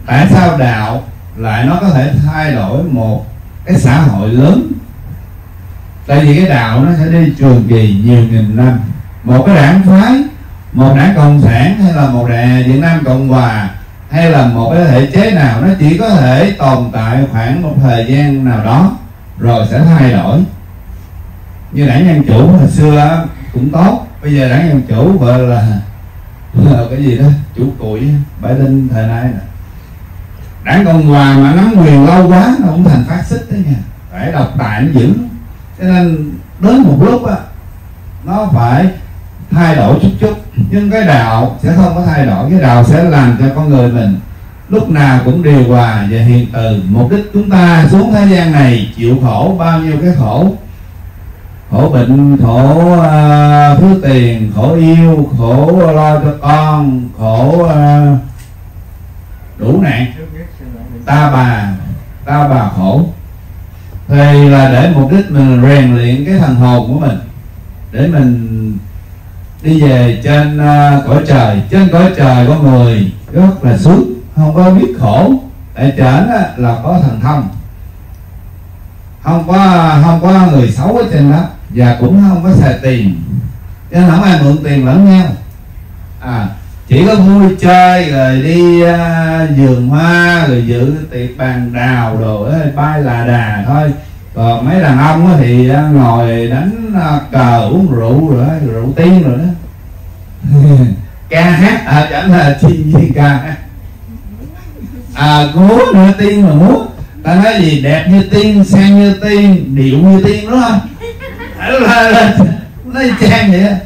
Tại sao đạo lại nó có thể thay đổi một cái xã hội lớn? Tại vì cái đạo nó sẽ đi trường kỳ nhiều nghìn năm. Một cái đảng phái, một đảng cộng sản hay là một đảng Việt Nam Cộng Hòa hay là một cái thể chế nào, nó chỉ có thể tồn tại khoảng một thời gian nào đó rồi sẽ thay đổi. Như đảng Dân Chủ hồi xưa cũng tốt, bây giờ đảng Dân Chủ gọi là cái gì đó, chủ cụi Bãi Đinh thời nay nè. Đảng Cộng Hòa mà nắm quyền lâu quá nó cũng thành phát xít đấy nha, phải độc tài nó dữ. Cho nên đến một lúc á nó phải thay đổi chút chút, nhưng cái đạo sẽ không có thay đổi. Cái đạo sẽ làm cho con người mình lúc nào cũng điều hòa và hiền từ. Mục đích chúng ta xuống thế gian này chịu khổ bao nhiêu cái khổ, khổ bệnh, khổ thiếu tiền, khổ yêu, khổ lo cho con, khổ đủ nạn, ta bà khổ, thì là để mục đích mình rèn luyện cái thần hồn của mình để mình đi về trên cõi trời. Trên cõi trời con người rất là sướng, không có biết khổ. Tại trển là có thần thông, không có người xấu ở trên đó, và cũng không có xài tiền, cho nên không ai mượn tiền lẫn nhau. Chỉ có vui chơi rồi đi vườn hoa rồi dự tiệc bàn đào đồ bay là đà thôi. Còn mấy đàn ông thì ngồi đánh cờ uống rượu rồi rượu tiên rồi đó. Ca hát chẳng là thiên nhiên ca hát, múa nữa, tiên mà múa. Ta nói gì đẹp như tiên, sang như tiên, điệu như tiên, đúng không? Nó trang vậy á.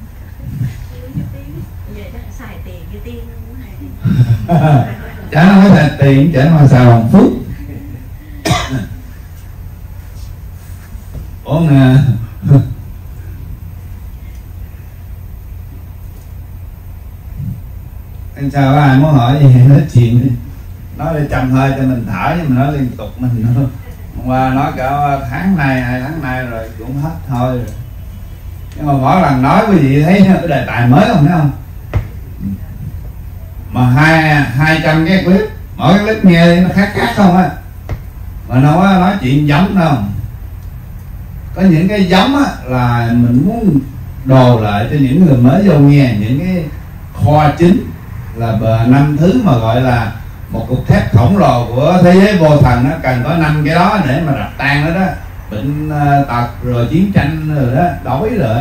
Chả không có xài tiền, chả mà xài bằng phước. Ủa nè, anh sao có ai muốn hỏi gì nói chuyện đi, nói để chậm hơi cho mình thở, nhưng mà nói liên tục mình nữa. Hôm qua nói cả tháng nay, 2 tháng nay rồi cũng hết thôi rồi. Nhưng mà mỗi lần nói quý vị thấy cái đề tài mới không, thấy không? Mà 200 cái clip, mỗi cái clip nghe nó khác không á, mà nó có nói chuyện giống đâu. Có những cái giống á là mình muốn đồ lại cho những người mới vô nghe, những cái kho chính là bờ 5 thứ mà gọi là một cục thép khổng lồ của thế giới vô thần. Nó cần có 5 cái đó để mà đập tan nó đó. Bệnh tật rồi chiến tranh rồi đó, đói rồi.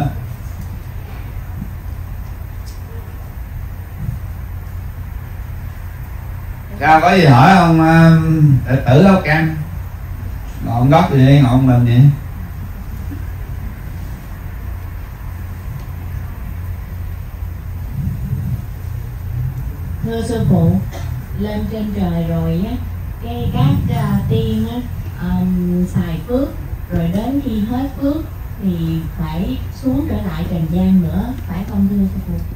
Sao có gì hỏi ông đệ tử Áo Cam? Ngọn gốc gì ngọn mình vậy? Thưa sư phụ, lên trên trời rồi á, các tiên á xài phước, rồi đến khi hết phước thì phải xuống trở lại trần gian nữa, phải không thưa sư phụ?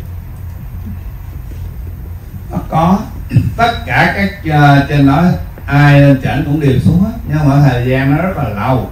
Có, tất cả các trên đó ai lên trển cũng đều xuống hết, nhưng mà thời gian nó rất là lâu.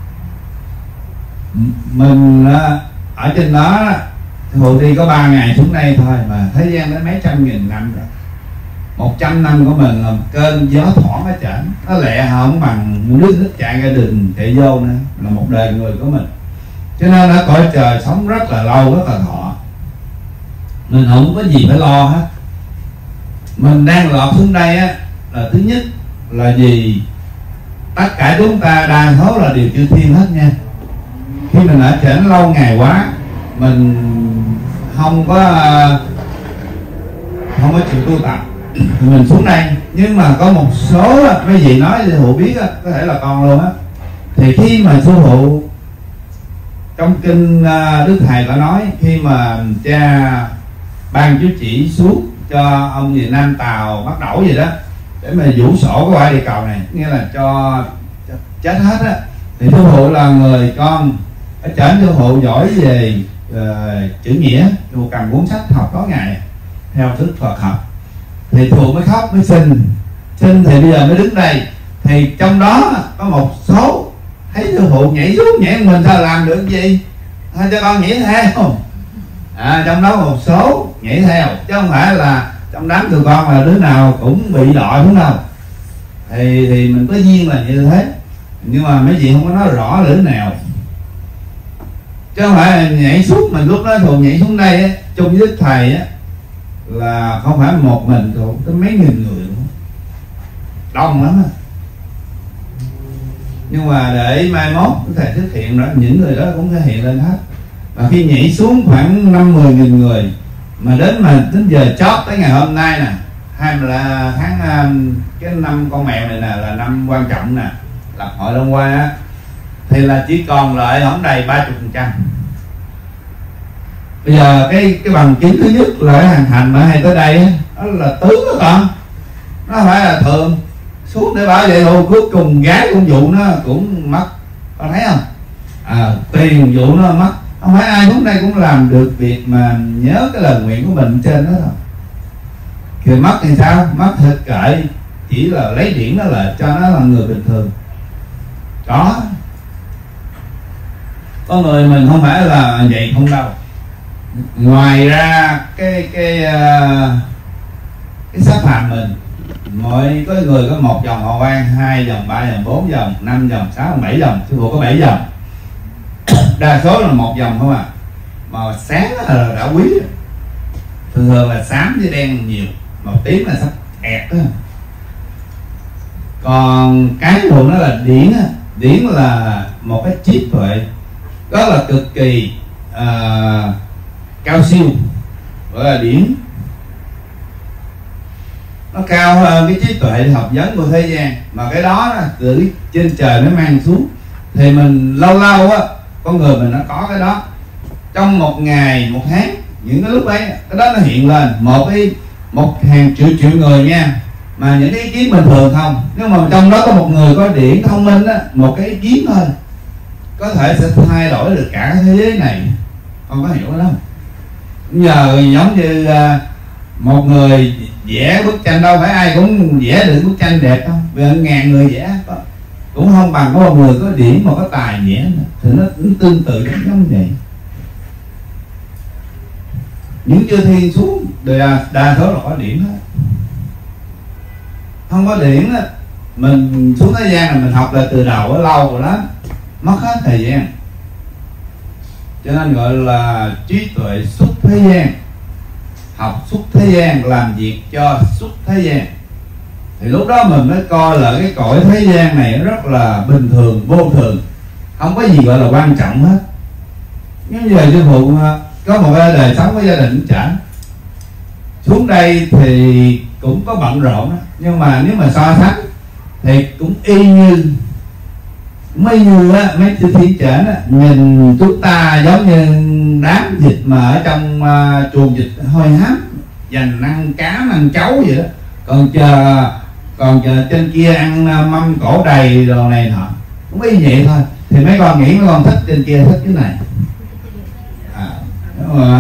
Mình ở trên đó Hồ Thi có 3 ngày xuống đây thôi mà thời gian đến mấy trăm nghìn năm rồi. 100 năm của mình là cơn gió thoảng ở trển, nó lẹ không bằng nước chạy ra đường chạy vô nữa, là một đời người của mình. Cho nên ở cõi trời sống rất là lâu, rất là thọ, mình không có gì phải lo hết. Mình đang lọt xuống đây á là thứ nhất là gì? Tất cả chúng ta đa số là đều chư thiên hết nha. Khi mình ở trển lâu ngày quá, mình không có chịu tu tập thì mình xuống đây. Nhưng mà có một số mấy vị nói sư phụ biết có thể là con luôn á, thì khi mà sư phụ trong kinh Đức Thầy có nói, khi mà cha ban chiếu chỉ xuống cho ông gì Nam Tào bắt đầu gì đó để mà vũ sổ cái quả địa cầu này, nghĩa là cho chết hết á, thì sư phụ là người con ở trển, sư phụ giỏi về chữ nghĩa, sư phụ cầm cuốn sách học tối ngày theo thức Phật học, thì sư phụ mới khóc mới xin thì bây giờ mới đứng đây. Thì trong đó có một số thấy sư phụ nhảy xuống nhảy mình sao làm được gì, thôi cho con nhảy theo. Trong đó một số nhảy theo chứ không phải là trong đám tụi con là đứa nào cũng bị đọa đúng không? Thì mình có duyên là như thế, nhưng mà mấy chị không có nói rõ là đứa nào, chứ không phải là nhảy xuống. Mình lúc đó thường nhảy xuống đây á, chung với Đức Thầy á, là không phải một mình thuộc tới mấy nghìn người luôn, đông lắm á. Nhưng mà để mai mốt Đức Thầy xuất hiện đó, những người đó cũng sẽ hiện lên hết. Và khi nhảy xuống khoảng 50-10 nghìn người, mà đến giờ chót tới ngày hôm nay nè, hay là tháng cái năm con mèo này nè là năm quan trọng nè, lập hội Đông Hoa á, thì là chỉ còn lại không đầy 30%. Bây giờ cái bằng chứng thứ nhất là cái hàng thành mà hay tới đây á, đó là tướng đó con, nó không phải là thường xuống để bảo vệ thôi. Cuối cùng gái công vụ nó cũng mất, con thấy không? Tiền vụ nó mất. Không phải ai xuống đây cũng làm được việc mà nhớ cái lời nguyện của mình trên đó thôi. Thì mất thì sao? Mất thật kệ, chỉ là lấy điển đó là cho nó là người bình thường. Có người mình không phải là vậy không đâu. Ngoài ra cái xác phạm mình, có người có 1 vòng Hồ Quang, 2 vòng, 3 vòng, 4 vòng, 5 vòng, 6 vòng, 7 vòng. Sư phụ có 7 vòng, đa số là 1 vòng không à. Màu sáng là đã quý, thường là xám với đen nhiều, màu tím là sắc ẹt đó. Còn cái đồ nó là điển á. Điển là một cái trí tuệ, đó là cực kỳ cao siêu, gọi là điển. Nó cao hơn cái trí tuệ học vấn của thế gian, mà cái đó từ trên trời nó mang xuống. Thì mình lâu lâu á, con người mình nó có cái đó trong một ngày, một tháng, những cái lúc ấy cái đó nó hiện lên. Một hàng triệu người nha, mà những cái ý kiến bình thường không, nhưng mà trong đó có một người có điển thông minh á, một cái ý kiến thôi có thể sẽ thay đổi được cả cái thế giới này. Con có hiểu đó không? Giờ giống như một người vẽ bức tranh, đâu phải ai cũng vẽ được bức tranh đẹp đâu, vì 1000 người vẽ cũng không bằng có một người có điển mà có tài vẽ nữa. Thì nó cũng tương tự giống vậy. Những chư thiên xuống đa số là có điển hết. Không có điển á, mình xuống thế gian là mình học là từ đầu ở lâu rồi đó, mất hết thời gian. Cho nên gọi là trí tuệ xuất thế gian, học xuất thế gian, làm việc cho xuất thế gian. Thì lúc đó mình mới coi là cái cõi thế gian này rất là bình thường, vô thường, không có gì gọi là quan trọng hết. Nhưng giờ sư phụ có một cái đời sống với gia đình cũng chả, xuống đây thì cũng có bận rộn đó. Nhưng mà nếu mà so sánh thì cũng y như mấy chư thiên trển á, nhìn chúng ta giống như đám vịt mà ở trong chuồng vịt hôi hám, dành ăn cá ăn chấu vậy đó. Còn chờ trên kia ăn mâm cổ đầy đồ này nọ, cũng y vậy thôi. Thì mấy con nghĩ mấy con thích trên kia, thích cái này đúng rồi.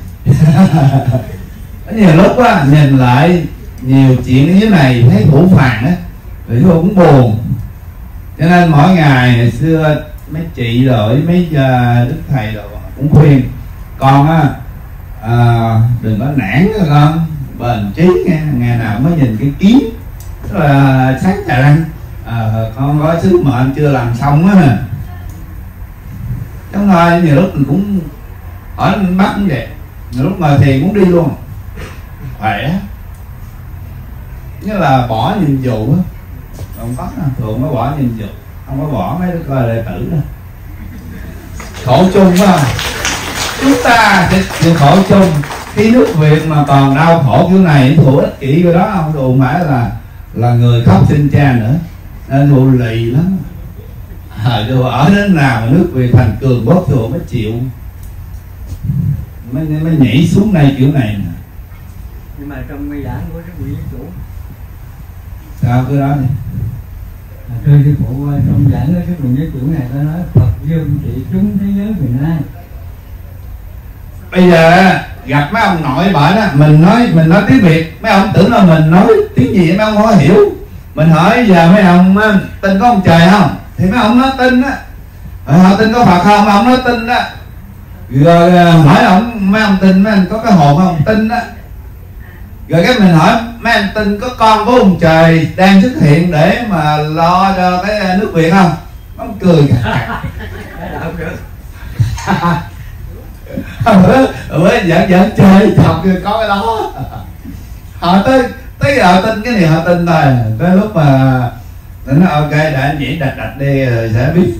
Nhiều lúc á, nhìn lại nhiều chuyện ở dưới này thấy thủ phàn á, thì tôi cũng buồn. Cho nên mỗi ngày xưa mấy chị rồi mấy Đức Thầy rồi cũng khuyên con á, đừng có nản nha con, bền chí nghe, ngày nào mới nhìn cái kiến, tức là sáng trà răng con có sứ mệnh chưa làm xong á. Đúng rồi, nhiều lúc mình cũng hỏi mình bắt cũng vậy, nhiều lúc ngồi thiền cũng đi luôn, khỏe. Như là bỏ nhiệm vụ á, không có thường mới bỏ nhiệm vụ, không có bỏ mấy đứa coi đệ tử đó. Khổ chung phải không? Chúng ta sẽ chịu khổ chung. Khi nước Việt mà còn đau khổ kiểu này, thù ích kỷ cái đó không đủ, phải là người khóc sinh cha nữa, nên thù lì lắm. Dù ở đến nào mà nước Việt thành cường bóp thù mới chịu, mới nhảy xuống đây kiểu này nè. Nhưng mà trong nghi giảng của cái vị chủ sao cái đó đi. Thưa sư phụ, trong giảng của cái vị chủ này ta nói Phật dương trị chúng thế giới Việt Nam. Bây giờ gặp mấy ông nội bệnh á, mình nói tiếng Việt, mấy ông tưởng là mình nói tiếng gì mấy ông không có hiểu. Mình hỏi giờ mấy ông tin có ông trời không, thì mấy ông nói tin á. Họ tin có Phật không, mấy ông nói tin á. Rồi hỏi mấy ông tin mấy ông có cái hồn không, tin á. Rồi cái mình hỏi mấy anh tin có con của ông trời đang xuất hiện để mà lo cho cái nước Việt không? Ông cười cả. Bữa giỡn chơi chọc kia có cái đó. Họ tới giờ tin cái này họ tin thôi. Tới lúc mà nó ok để anh chỉ đặt đi rồi sẽ biết.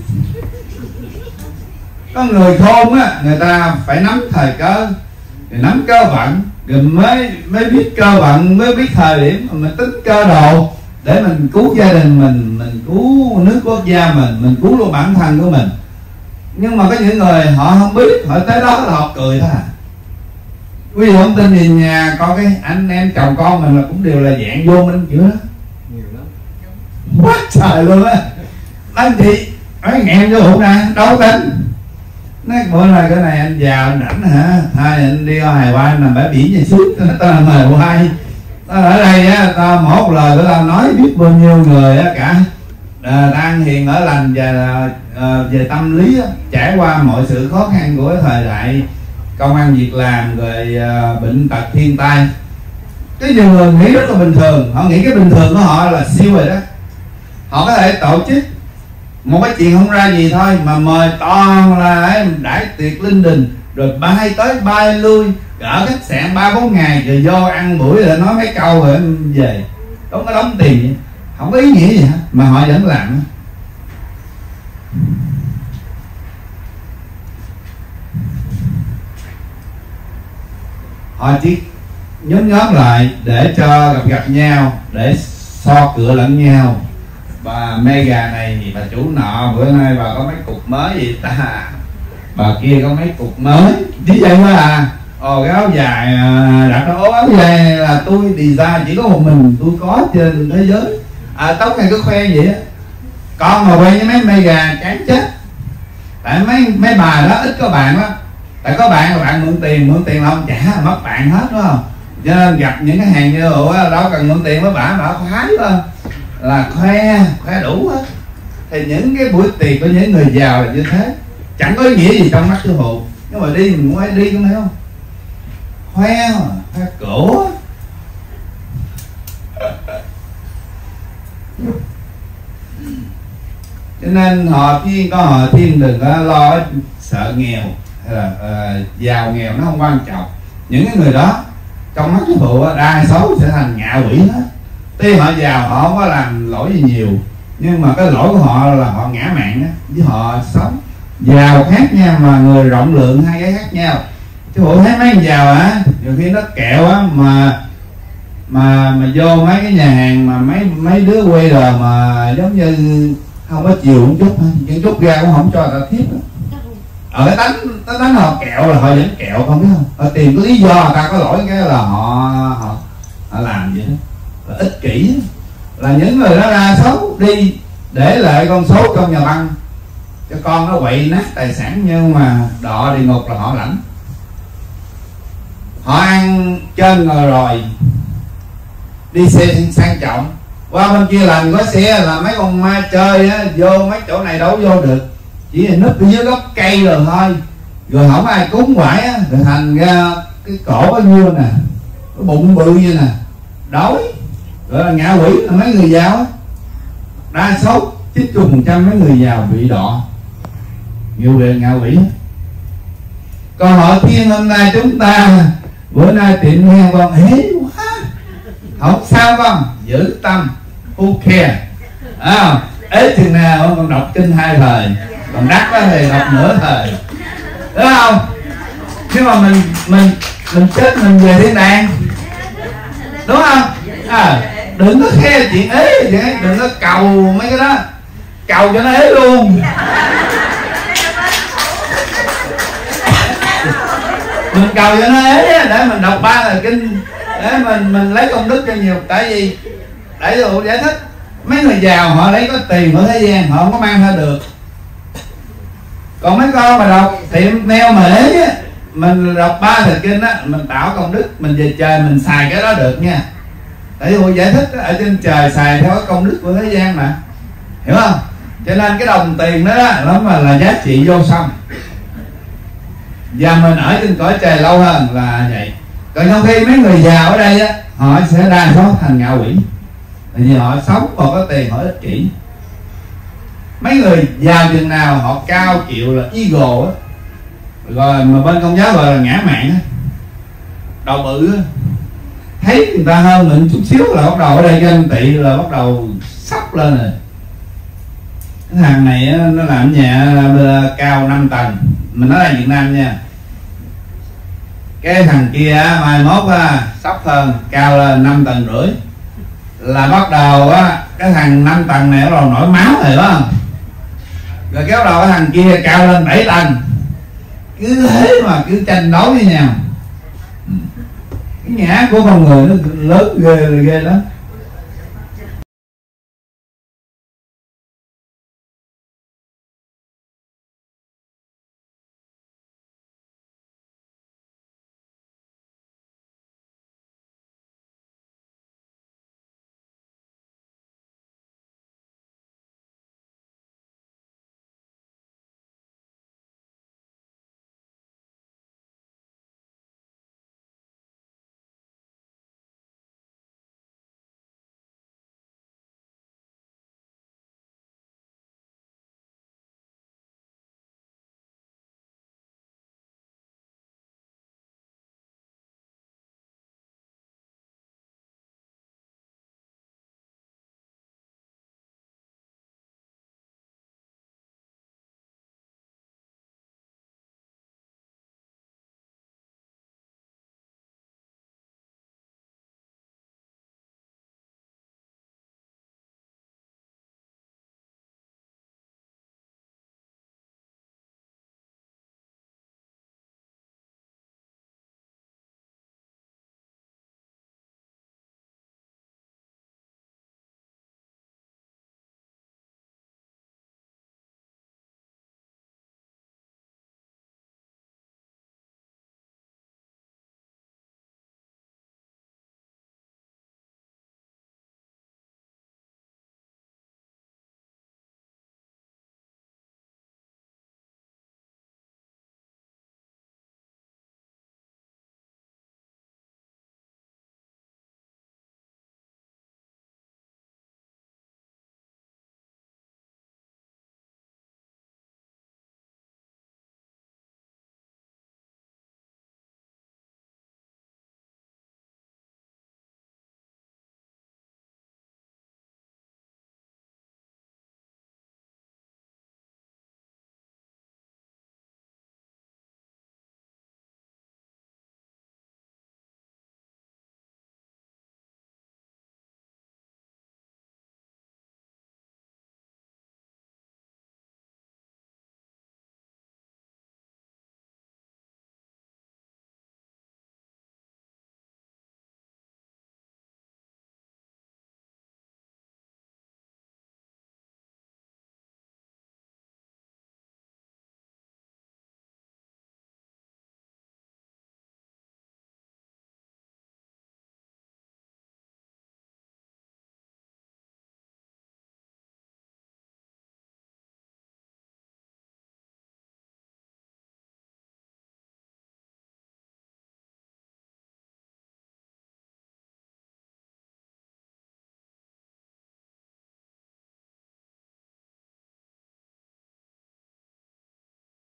Có người khôn á, người ta phải nắm thời cơ, rồi nắm cơ vận, rồi mới biết cơ vận, mới biết thời điểm mà mình tính cơ độ để mình cứu gia đình mình cứu nước quốc gia mình cứu luôn bản thân của mình. Nhưng mà có những người họ không biết, họ tới đó là họ cười thôi à. Quý vị không tin thì nhà có cái anh em chồng con mình là cũng đều là dạng vô minh kiểu đó nhiều lắm, quá trời luôn á. Anh chị mấy em vô hụt nè đâu tin. Nói bữa nay cái này anh giàu anh rảnh hả? Thôi anh đi ở Hải Quan nằm bãi biển về suốt. Tao làm Hải Quan. Tao ở đây á, tao mỗi một lời của tao nói biết bao nhiêu người á cả đang hiền ở lành về tâm lý á, trải qua mọi sự khó khăn của thời đại công ăn việc làm rồi bệnh tật thiên tai. Cái nhiều người nghĩ rất là bình thường, họ nghĩ cái bình thường của họ là siêu rồi đó. Họ có thể tổ chức một cái chuyện không ra gì thôi mà mời toàn là đãi tiệc linh đình, rồi bay tới bay lui ở khách sạn 3-4 ngày, rồi vô ăn buổi rồi nói mấy câu rồi về đóng cái đóng tiền vậy. Không có ý nghĩa gì hết mà họ vẫn làm. Họ chỉ nhóm lại để cho gặp nhau, để so cửa lẫn nhau. Bà Mega này thì bà chủ nọ bữa nay bà có mấy cục mới gì ta, bà kia có mấy cục mới chỉ vậy thôi à. Cái áo dài đặt áo dài này là tôi design, chỉ có một mình tôi có trên thế giới. Tóc này cứ khoe vậy á. Con mà quen với mấy Mega chán chết. Tại mấy bà đó ít có bạn đó. Tại có bạn là bạn mượn tiền là không trả, mất bạn hết đúng không? Cho nên gặp những cái hàng như vậy đâu cần mượn tiền với bà khoái thôi, là khoe đủ hết. Thì những cái buổi tiệc của những người giàu là như thế, chẳng có ý nghĩa gì trong mắt sư phụ. Nhưng mà đi mình cũng phải đi, có thấy không? Khoe cổ. Cho nên họ thiên đừng có lo sợ nghèo hay là giàu nghèo nó không quan trọng. Những cái người đó trong mắt sư phụ đa số sẽ thành ngạ quỷ hết. Tuy họ giàu họ không có làm lỗi gì nhiều, nhưng mà cái lỗi của họ là họ ngã mạn á, với họ sống. Giàu khác nhau mà người rộng lượng, hai cái khác nhau. Chứ bộ thấy mấy người giàu á, nhiều khi nó kẹo á mà vô mấy cái nhà hàng mà mấy đứa quay rồi mà giống như không có chiều một chút, những chút ra cũng không cho người ta tiếp. Cái tánh họ kẹo là họ vẫn kẹo, không biết không? Họ tìm cái lý do người ta có lỗi cái là họ làm vậy đó. Là ích kỷ là những người đó ra xấu đi để lại con số trong nhà băng cho con nó quậy nát tài sản, nhưng mà đọa địa ngục là họ lãnh. Họ ăn trên rồi đi xe sang trọng, qua bên kia làm có xe là mấy con ma chơi á, vô mấy chỗ này đâu vô được, chỉ là núp ở dưới gốc cây rồi thôi, rồi không ai cúng quải á, rồi thành ra cái cổ bao nhiêu nè, cái bụng bự như nè, đói. Gọi là ngạ quỷ là mấy người giàu á, đa số 90% mấy người giàu bị đọa nhiều về ngạ quỷ. Còn họ thiên hôm nay chúng ta bữa nay tiệm nghe con ế quá, không sao con, giữ tâm, who care. Ế chừng nào con đọc kinh 2 thời, còn đắt đó thì đọc nửa thời, đúng không? Nhưng mà mình chết mình về thiên đàng, đúng không? Đừng có khe chuyện ế vậy, đừng có cầu mấy cái đó, cầu cho nó ế luôn. Mình cầu cho nó ế để mình đọc 3 lời kinh, để mình lấy công đức cho nhiều. Tại vì để tôi giải thích, mấy người giàu họ lấy có tiền ở thế gian họ không có mang theo được. Còn mấy con mà đọc tiệm neo mà ế á, mình đọc 3 lời kinh á, mình tạo công đức, mình về trời mình xài cái đó được nha. Tại vì tôi giải thích ở trên trời xài theo cái công đức của thế gian mà, hiểu không? Cho nên cái đồng tiền đó nó mà là giá trị vô song, và mình ở trên cõi trời lâu hơn là vậy. Còn trong khi mấy người giàu ở đây á, họ sẽ đa số thành ngạ quỷ, vì họ sống còn có tiền, họ ích kỷ. Mấy người giàu chừng nào họ cao chịu là ego á, rồi mà bên Công giáo gọi là ngã mạn á, đầu bự á, thấy người ta hơn mình chút xíu là bắt đầu ở đây ganh tị, là bắt đầu sốc lên rồi. Cái thằng này á, nó làm nhà cao 5 tầng, mình nói là Việt Nam nha. Cái thằng kia á, mai mốt á, sốc hơn, cao lên 5 tầng rưỡi, là bắt đầu á, cái thằng 5 tầng này bắt đầu nổi máu rồi đó. Rồi kéo đầu cái thằng kia cao lên 7 tầng, cứ thế mà cứ tranh đấu với nhau. Cái ngã của con người nó lớn ghê lắm.